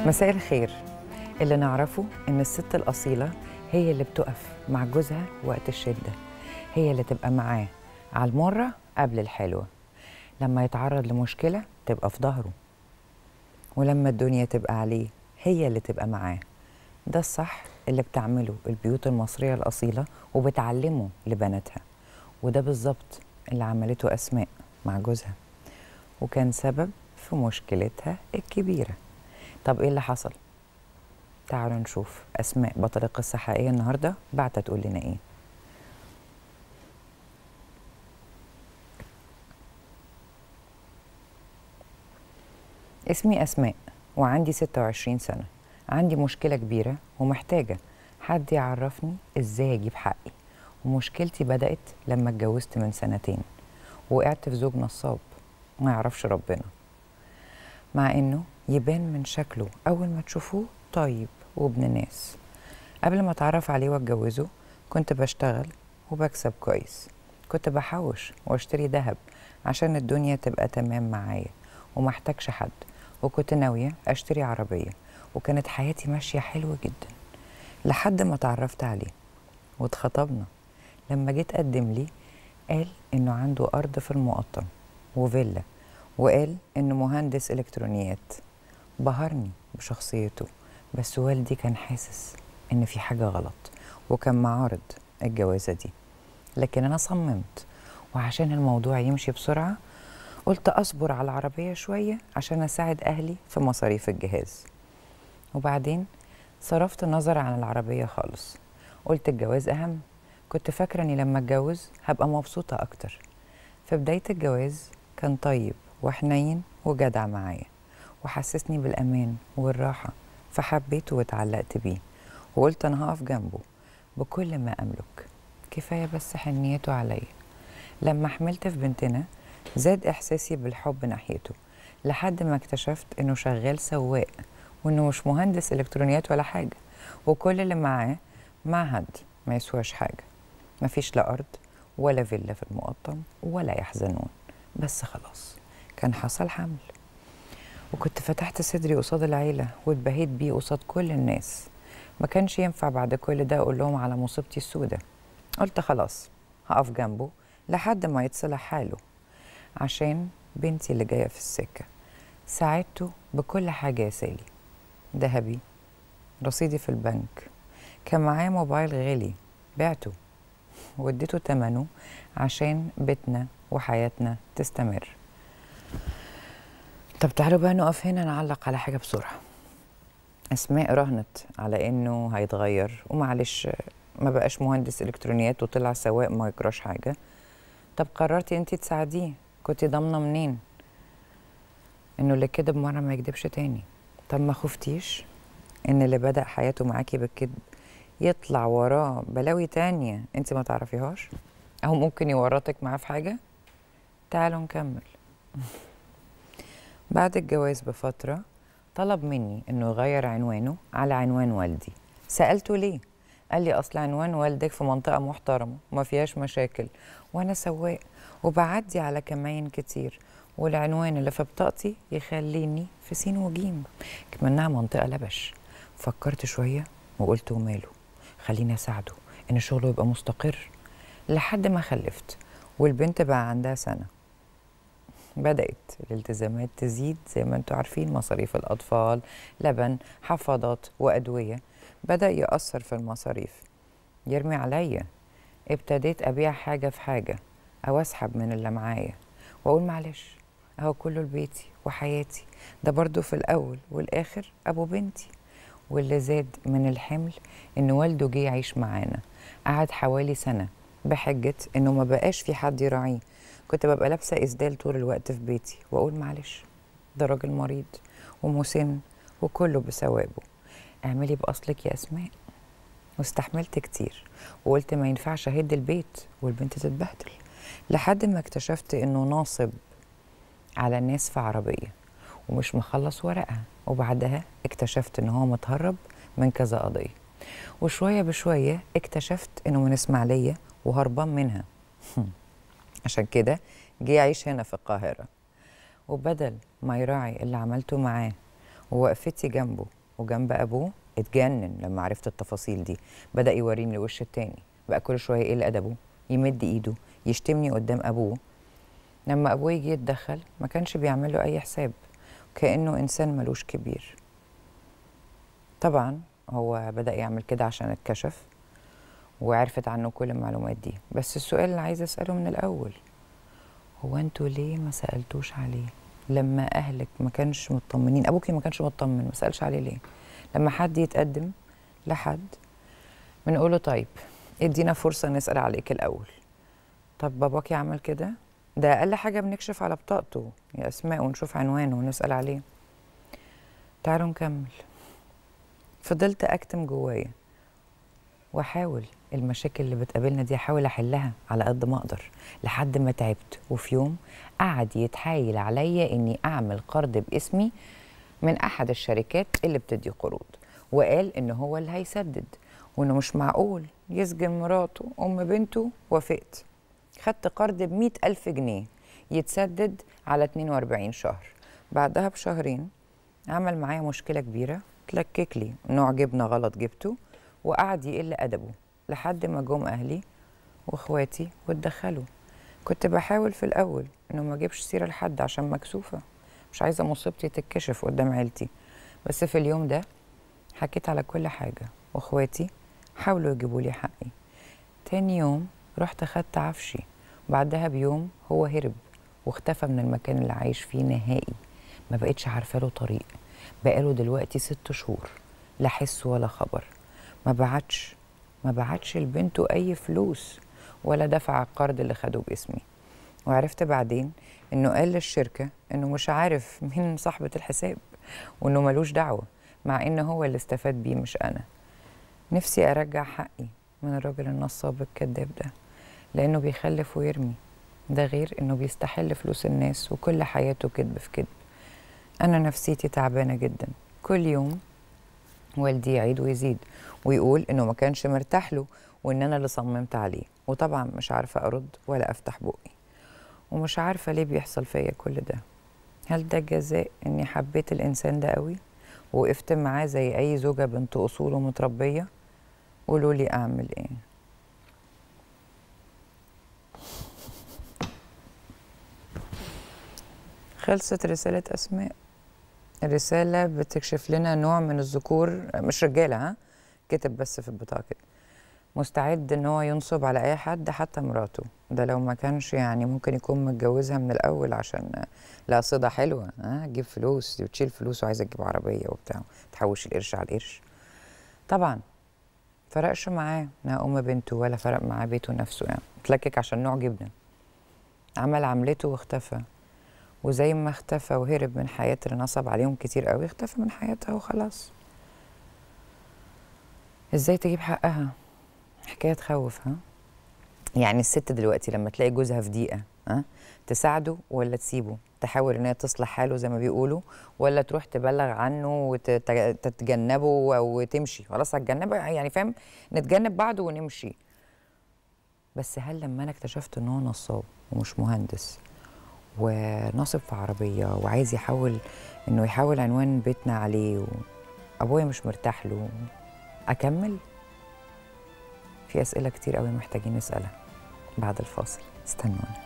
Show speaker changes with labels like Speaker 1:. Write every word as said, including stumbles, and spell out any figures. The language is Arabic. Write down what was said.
Speaker 1: مساء الخير. اللي نعرفه إن الست الأصيلة هي اللي بتقف مع جوزها وقت الشدة، هي اللي تبقى معاه على المرة قبل الحلوة، لما يتعرض لمشكلة تبقى في ظهره، ولما الدنيا تبقى عليه هي اللي تبقى معاه. ده الصح اللي بتعمله البيوت المصرية الأصيلة وبتعلمه لبناتها، وده بالظبط اللي عملته أسماء مع جوزها، وكان سبب في مشكلتها الكبيرة. طب إيه اللي حصل؟ تعالوا نشوف أسماء بطل القصة حقيقية النهاردة بعد تقول لنا إيه. اسمي أسماء وعندي ستة وعشرين سنة. عندي مشكلة كبيرة ومحتاجة حد يعرفني إزاي أجيب حقي، ومشكلتي بدأت لما اتجوزت من سنتين وقعت في زوج نصاب ما يعرفش ربنا، مع إنه يبان من شكله أول ما تشوفوه طيب وابن ناس. قبل ما اتعرف عليه واتجوزه كنت بشتغل وبكسب كويس، كنت بحوش واشتري ذهب عشان الدنيا تبقى تمام معايا وما احتاجش حد، وكنت ناوية اشتري عربية، وكانت حياتي ماشية حلوة جدا لحد ما اتعرفت عليه واتخطبنا. لما جيت قدم لي قال انه عنده ارض في المقطم وفيلا، وقال انه مهندس الكترونيات. بهرني بشخصيته، بس والدي كان حاسس ان في حاجة غلط وكان معارض الجوازة دي، لكن انا صممت، وعشان الموضوع يمشي بسرعة قلت اصبر على العربية شوية عشان اساعد اهلي في مصاريف الجهاز. وبعدين صرفت النظر عن العربية خالص، قلت الجواز اهم. كنت فاكرة اني لما اتجوز هبقى مبسوطة اكتر. في بداية الجواز كان طيب وحنين وجدع معايا، وحسسني بالامان والراحة، فحبيته واتعلقت بيه، وقلت انا هقف جنبه بكل ما املك، كفايه بس حنيته عليا. لما حملت في بنتنا زاد احساسي بالحب ناحيته، لحد ما اكتشفت انه شغال سواق، وانه مش مهندس الكترونيات ولا حاجه، وكل اللي معاه معهد ما يسواش حاجه، مفيش لا ارض ولا فيلا في المقطم ولا يحزنون. بس خلاص كان حصل حمل، وكنت فتحت صدري قصاد العيله واتبهيت بيه قصاد كل الناس. ما كانش ينفع بعد كل ده اقول لهم على مصيبتي السودة. قلت خلاص هقف جنبه لحد ما يتصلح حاله، عشان بنتي اللي جايه في السكه. ساعدته بكل حاجه يا سالي، ذهبي، رصيدي في البنك، كان معايا موبايل غالي بعته واديته تمنه عشان بيتنا وحياتنا تستمر. طب تعالوا بقى نقف هنا نعلق على حاجه بسرعه. أسماء راهنت على إنه هيتغير، ومعلش ما بقاش مهندس إلكترونيات وطلع سواق ما يكراش حاجة. طب قررتي أنتي تساعديه، كنتي ضامنة منين إنه اللي كدب مرة ما يكدبش تاني؟ طب ما خفتيش إن اللي بدأ حياته معاكي بالكذب يطلع وراه بلاوي تانية أنتي ما تعرفيهاش، أو ممكن يورطك معاه في حاجة؟ تعالوا نكمل. بعد الجواز بفترة طلب مني انه يغير عنوانه على عنوان والدي. سألته ليه؟ قال لي اصل عنوان والدك في منطقة محترمة وما فيهاش مشاكل، وانا سواق وبعدي على كمائن كتير، والعنوان اللي في بطاقتي يخليني في سين وجيم، كمنها منطقة لبش. فكرت شوية وقلت وماله، خليني اساعده ان شغله يبقى مستقر. لحد ما خلفت والبنت بقى عندها سنة، بدأت الالتزامات تزيد زي ما انتوا عارفين، مصاريف الأطفال، لبن، حفاضات وأدوية، بدأ يأثر في المصاريف، يرمي عليا. ابتديت أبيع حاجة في حاجة أو أسحب من اللي معايا وأقول معلش أهو كله لبيتي وحياتي، ده برضو في الأول والآخر أبو بنتي. واللي زاد من الحمل إن والده جه يعيش معانا، قعد حوالي سنة بحجة إنه ما بقاش في حد يراعيه. كنت ببقى لابسه اسدال طول الوقت في بيتي واقول معلش ده راجل مريض ومسن وكله بثوابه، اعملي باصلك يا اسماء. واستحملت كتير وقلت ما ينفعش اهد البيت والبنت تتبهدل، لحد ما اكتشفت انه ناصب على الناس في عربيه ومش مخلص ورقها، وبعدها اكتشفت ان هو متهرب من كذا قضيه، وشويه بشويه اكتشفت انه من اسماعيليه وهربان منها. عشان كده جه يعيش هنا في القاهرة، وبدل ما يراعي اللي عملته معاه ووقفتي جنبه وجنب ابوه اتجنن لما عرفت التفاصيل دي. بدأ يوريني الوش التاني، بقى كل شويه يقل ادبه، يمد ايده يشتمني قدام ابوه. لما ابوه يجي يتدخل ما كانش بيعمل له اي حساب، كأنه انسان ملوش كبير. طبعا هو بدأ يعمل كده عشان اتكشف وعرفت عنه كل المعلومات دي. بس السؤال اللي عايزه اساله من الاول، هو انتوا ليه ما سالتوش عليه لما اهلك ما كانش مطمنين؟ ابوكي ما كانش مطمن، ما سالش عليه ليه؟ لما حد يتقدم لحد بنقوله طيب ادينا فرصه نسال عليك الاول. طب باباكي عمل كده؟ ده اقل حاجه بنكشف على بطاقته يا اسماء ونشوف عنوانه ونسال عليه. تعالوا نكمل. فضلت اكتم جوايا واحاول المشاكل اللي بتقابلنا دي احاول احلها على قد ما اقدر، لحد ما تعبت. وفي يوم قعد يتحايل عليا اني اعمل قرض باسمي من احد الشركات اللي بتدي قروض، وقال ان هو اللي هيسدد وانه مش معقول يسجن مراته ام بنته. وافقت، خدت قرض بمئة ألف جنيه يتسدد على اتنين وأربعين شهر. بعدها بشهرين عمل معايا مشكلة كبيرة، تلكك لي نوع جبنة غلط جبته وقعد يقل أدبه لحد ما جم أهلي وإخواتي واتدخلوا. كنت بحاول في الأول إنه ما أجيبش سيرة لحد عشان مكسوفة، مش عايزة مصيبتي تتكشف قدام عيلتي. بس في اليوم ده حكيت على كل حاجة وإخواتي حاولوا يجيبوا لي حقي. تاني يوم رحت أخدت عفشي، بعدها بيوم هو هرب واختفى من المكان اللي عايش فيه نهائي. ما بقتش عارفة له طريق، بقاله دلوقتي ست شهور لا حس ولا خبر. ما بعتش ما بعتش لبنته أي فلوس ولا دفع القرض اللي خدوه باسمي. وعرفت بعدين إنه قال للشركة إنه مش عارف مين صاحبة الحساب وإنه ملوش دعوة، مع إنه هو اللي استفاد بيه مش أنا. نفسي أرجع حقي من الراجل النصاب الكذاب ده، لأنه بيخلف ويرمي، ده غير إنه بيستحل فلوس الناس وكل حياته كذب في كذب. أنا نفسيتي تعبانة جدا. كل يوم والدي يعيد ويزيد ويقول إنه ما كانش مرتاح له وإن أنا اللي صممت عليه، وطبعا مش عارفة أرد ولا أفتح بقي، ومش عارفة ليه بيحصل فيا كل ده. هل ده جزاء إني حبيت الإنسان ده قوي ووقفت معاه زي أي زوجة بنت أصول ومتربية؟ قولوا لي أعمل إيه؟ خلصت رسالة أسماء. الرسالة بتكشف لنا نوع من الذكور، مش رجالة، ها، كتب بس في البطاقة كده، مستعد ان هو ينصب على اي حد حتى مراته. ده لو ما كانش يعني ممكن يكون متجوزها من الاول عشان لا صدى حلوة، ها، تجيب فلوس وتشيل فلوس وعايزة تجيب عربية وبتاع، تحوش القرش على القرش. طبعا فرقش معاه انها ام بنته ولا فرق معاه بيته نفسه، يعني اتلكك عشان نوع جبنة. عمل عملته واختفى، وزي ما اختفى وهرب من حياة اللي نصب عليهم كتير قوي، اختفى من حياتها وخلاص. ازاي تجيب حقها؟ حكاية تخوف. ها، يعني الست دلوقتي لما تلاقي جوزها في ضيقة، ها، تساعده ولا تسيبه؟ تحاول ان هي تصلح حاله زي ما بيقولوا، ولا تروح تبلغ عنه وتتجنبه وتمشي؟ خلاص هتجنبه يعني، فاهم، نتجنب بعض ونمشي. بس هل لما انا اكتشفت ان هو نصاب ومش مهندس وناصب في عربية وعايز يحول انه يحول عنوان بيتنا عليه وابويا مش مرتاح له، اكمل؟ في اسئلة كتير قوي محتاجين نسألها بعد الفاصل، استنوني.